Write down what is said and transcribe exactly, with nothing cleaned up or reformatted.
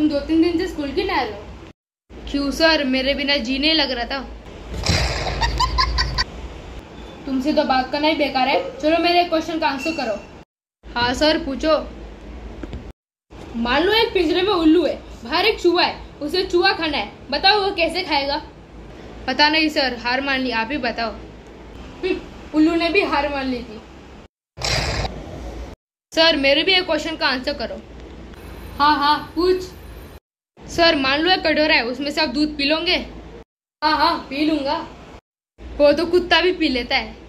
तुम दो तीन दिन से स्कूल क्यों नहीं आ रहे हो? क्यों सर, मेरे बिना जी नहीं लग रहा था। तुमसे तो बात करना ही बेकार है। चलो मेरे क्वेश्चन का आंसर करो। हाँ सर, पूछो। मान लो एक पिंजरे में उल्लू है, बाहर एक चूहा है, उसे चूहा खाना है, बताओ वो कैसे खाएगा? पता नहीं सर, हार मान ली, आप ही बताओ। उल्लू ने भी हार मान ली थी। सर मेरे भी एक क्वेश्चन का आंसर करो। हाँ हाँ पूछ। सर मान लो एक कटोरा है, उसमें से आप दूध पी लोगे? हाँ हाँ पी लूंगा। वो तो कुत्ता भी पी लेता है।